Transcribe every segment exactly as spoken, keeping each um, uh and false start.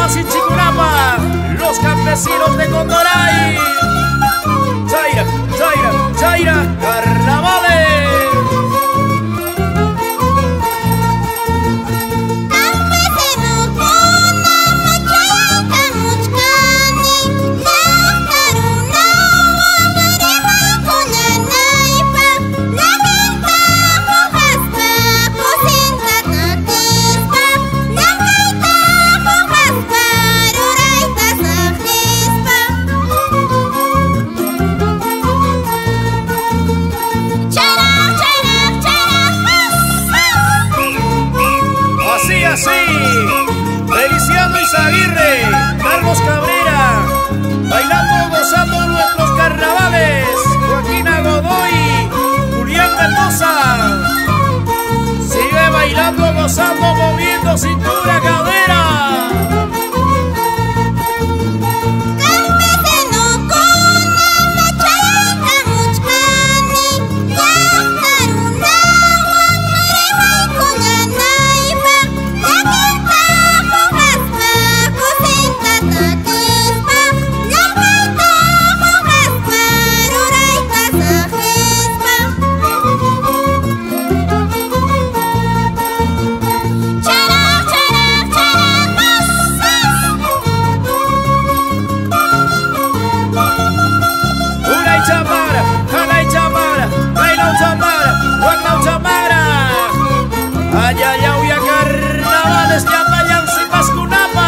Llamas y Chicurapa, los campesinos de Condoray. Chaira, chaira, chaira, carnavales. Feliciano Izaguirre, Carlos Cabrera, bailando, gozando nuestros carnavales. Joaquina Godoy, Julián Mendoza, sigue bailando, gozando, moviendo cintura, cadera. Ayayauya carnavales, Yamayan, Sipascunapa.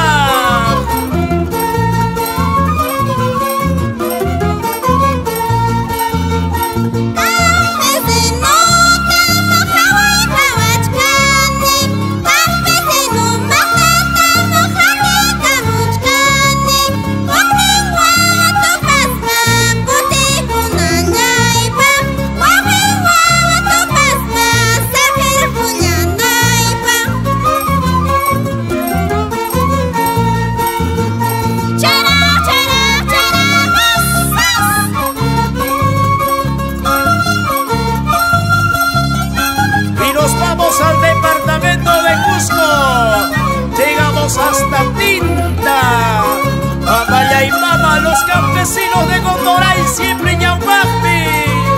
Al departamento de Cusco, llegamos hasta Tinta, Amaya y Mama, los campesinos de Condoray, siempre Ñaupapi.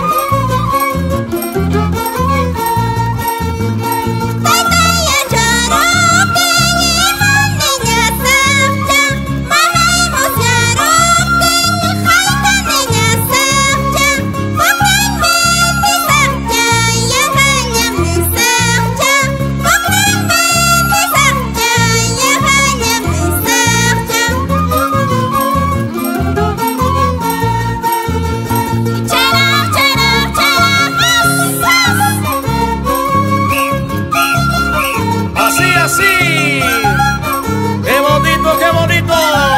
Así, qué bonito, qué bonito.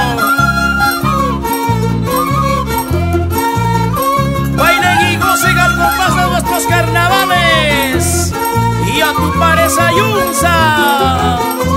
Bailen y gocen al compás de nuestros carnavales y a tu pareja Ayunza.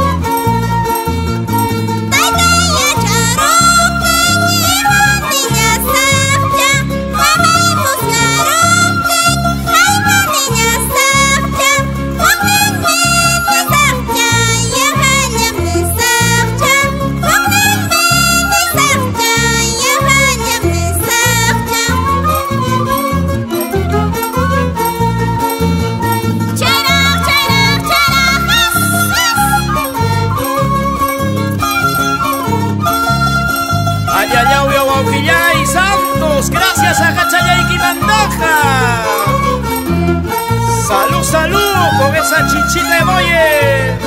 Ayayauya, Santos, gracias a Cachayay y Bandaja. Salud, salud con esa chichita de boye.